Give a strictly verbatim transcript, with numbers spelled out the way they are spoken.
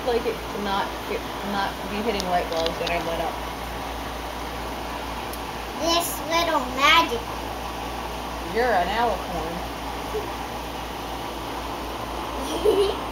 like it to not get, not be hitting light bulbs that are lit up. This little magic. You're an alicorn.